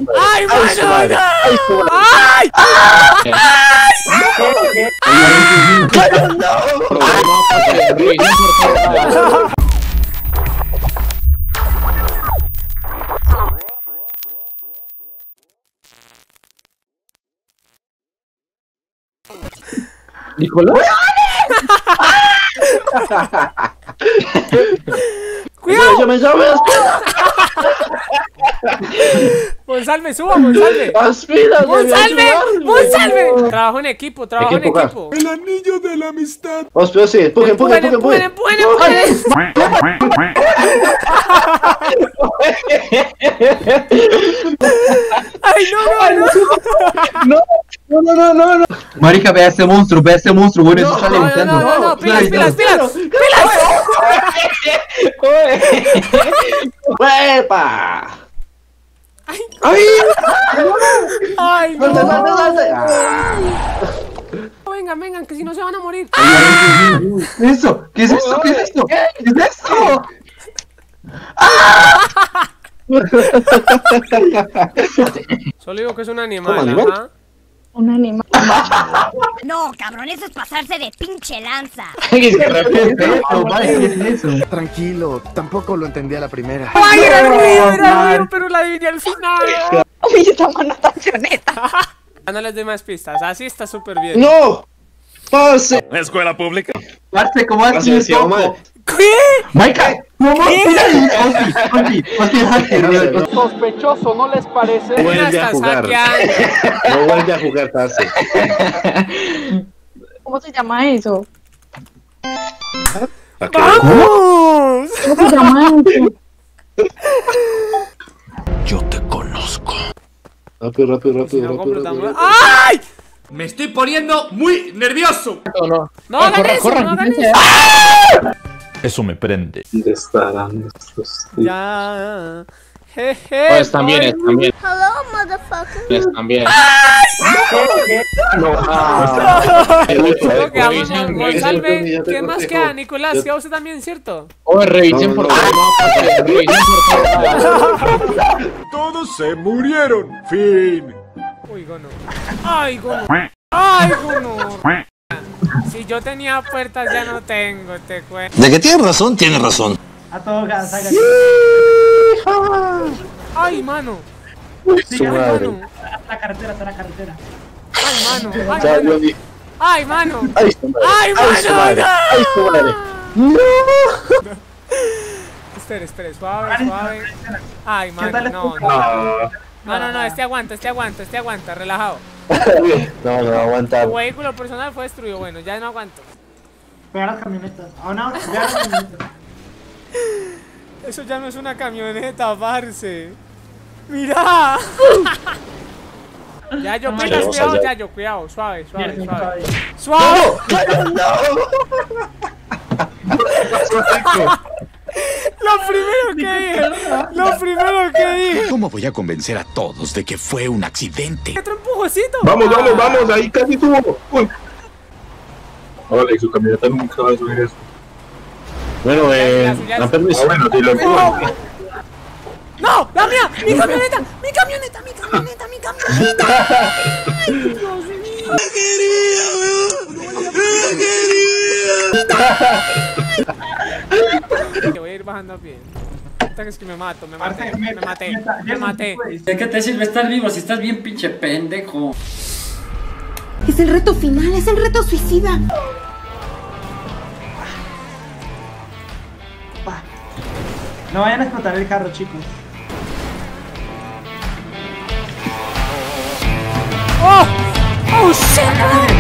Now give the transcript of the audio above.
¡Ay, ¡Ay, su madre! mano! ¡Ay, su madre! ¡Ay! ¿Nicolás? ¡Cuidado! ¡Yo me llamo! ¡Monsalve, suba, Monsalve! ¡Aspira! ¡Monsalve! ¡Monsalve! Trabajo en equipo, trabajo en equipo. El anillo de la amistad. Aspira, sí, empuje. Empujen. ¡Ay, no! No. Marica, vea este monstruo, bueno, eso está levitando. No, pilas. ¡Huepa! ¡Ay, no! ¡Salte! Vengan, que si no se van a morir. ¿Eso? ¿Qué es esto? ¿Qué es esto? ¿Qué es esto? Solo digo que es un animal, animal? ajá. Un animal. No, cabrón, eso es pasarse de pinche lanza. ¿Qué es eso? Tranquilo, tampoco lo entendí a la primera. ¡Ay, era ruido, pero la adiviné al final! Oye, esta mano tan choneta. Ya no les doy más pistas, así está súper bien. ¡No! ¡Pase! Escuela pública. Parce, ¿cómo así es poco? ¿Qué? Marica, ¿cómo? Hostia, Sospechoso, ¿no les parece? No vuelve a jugar. No vuelve a jugar, parce. ¿Cómo se llama eso? ¡Vamos! ¿Cómo se llama eso? Yo te conozco. Rápido. ¡Ay! Me estoy poniendo muy nervioso. No hagan eso. Eso me prende. ¿Dónde estarán estos? Ya. Jeje. Están bien. Hello, motherfucker. Están bien. Creo que vamos, Monsalve. ¿Quién más queda? Nicolás, queda usted también, ¿cierto? Revisen por favor. Revisen por favor. Todos se murieron. Fin. Uy, Gono. ¡Ay, Gono! Si yo tenía puertas, ya no tengo, te cuento. De que tiene razón. A todo gas, hágale. ¡Ay, mano! Su madre. La carretera, está la carretera. ¡Ay, mano! ¡Ay, su madre! ¡Ay, mano! ¡Ay, su madre! Espere, suave. ¡Ay, mano! No, este aguanta, relajado. No, aguanta. Tu vehículo personal fue destruido, bueno, ya no aguanto. Pegar las camionetas. Oh, no, pegar las camionetas. Eso ya no es una camioneta, parce. ¡Mira! Yayo, pilas, cuidado, Yayo, cuidado, suave. ¡Suave! Lo primero que dije. ¿Cómo voy a convencer a todos de que fue un accidente? Otro empujocito. Vamos, ahí casi tuvo. Uy. Vale, su camioneta nunca va a subir eso. Bueno, ¿dan permiso? Bueno, si lo empujan. ¡No! ¡La mía! ¡Mi camioneta! ¡Ay, Dios mío! ¡La quería! Te voy a ir bajando a pie. Es que me maté. ¿De qué te sirve estar vivo si estás bien pinche pendejo? Es el reto final, es el reto suicida. No vayan a explotar el carro, chicos. ¡Oh! ¡Oh, shit!